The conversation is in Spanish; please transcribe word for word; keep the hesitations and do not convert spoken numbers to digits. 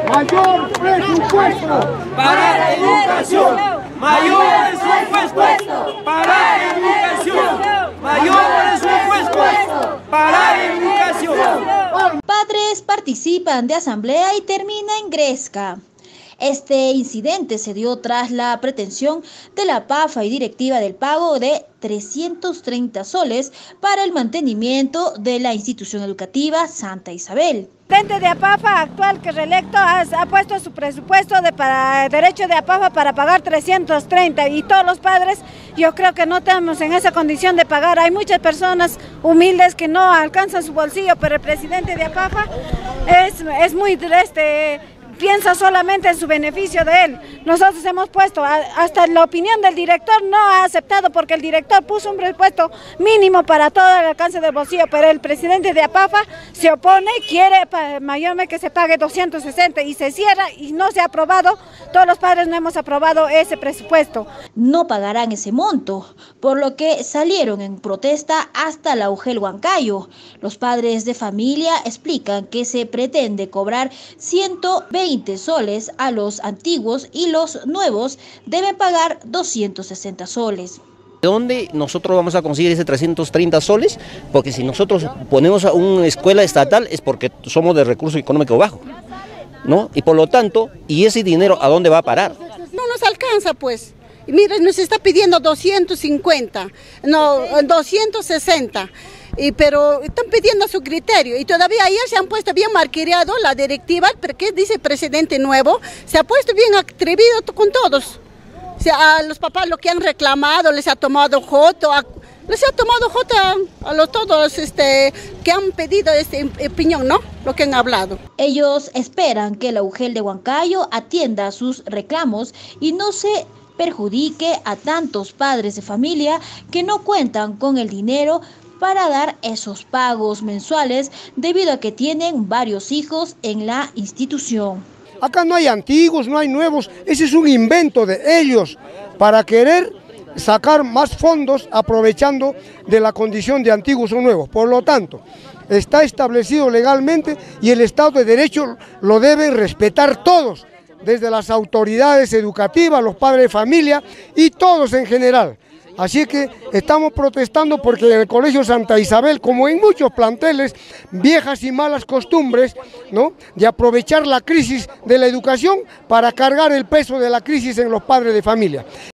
Mayor presupuesto para la educación. Mayor presupuesto para la educación. Mayor presupuesto para la educación. Padres participan de asamblea y termina en gresca. Este incidente se dio tras la pretensión de la P A F A y directiva del pago de trescientos treinta soles para el mantenimiento de la institución educativa Santa Isabel. El presidente de A P A F A actual que reelecto ha, ha puesto su presupuesto de para derecho de A P A F A para pagar trescientos treinta y todos los padres yo creo que no estamos en esa condición de pagar. Hay muchas personas humildes que no alcanzan su bolsillo, pero el presidente de A P A F A es, es muy este, piensa solamente en su beneficio de él. Nosotros hemos puesto, hasta la opinión del director no ha aceptado porque el director puso un presupuesto mínimo para todo el alcance del bolsillo, pero el presidente de A P A F A se opone, quiere mayormente que se pague doscientos sesenta y se cierra y no se ha aprobado, todos los padres no hemos aprobado ese presupuesto. No pagarán ese monto, por lo que salieron en protesta hasta la U G E L Huancayo. Los padres de familia explican que se pretende cobrar ciento veinte soles a los antiguos y los nuevos deben pagar doscientos sesenta soles. ¿De dónde nosotros vamos a conseguir ese trescientos treinta soles? Porque si nosotros ponemos a una escuela estatal es porque somos de recurso económico bajo, ¿no? Y por lo tanto, ¿y ese dinero a dónde va a parar? No nos alcanza pues. Mire, nos está pidiendo doscientos cincuenta, no, doscientos sesenta. Y, pero están pidiendo a su criterio y todavía ayer se han puesto bien marqueado la directiva, porque dice el presidente nuevo, se ha puesto bien atrevido con todos. O sea, a los papás lo que han reclamado, les ha tomado foto, a, les ha tomado foto a, a los todos este, que han pedido esta opinión, ¿no? Lo que han hablado. Ellos esperan que la U G E L de Huancayo atienda sus reclamos y no se perjudique a tantos padres de familia que no cuentan con el dinero para dar esos pagos mensuales debido a que tienen varios hijos en la institución. Acá no hay antiguos, no hay nuevos, ese es un invento de ellos para querer sacar más fondos aprovechando de la condición de antiguos o nuevos. Por lo tanto, está establecido legalmente y el Estado de Derecho lo deben respetar todos, desde las autoridades educativas, los padres de familia y todos en general. Así que estamos protestando porque en el Colegio Santa Isabel, como en muchos planteles, viejas y malas costumbres, ¿no?, de aprovechar la crisis de la educación para cargar el peso de la crisis en los padres de familia.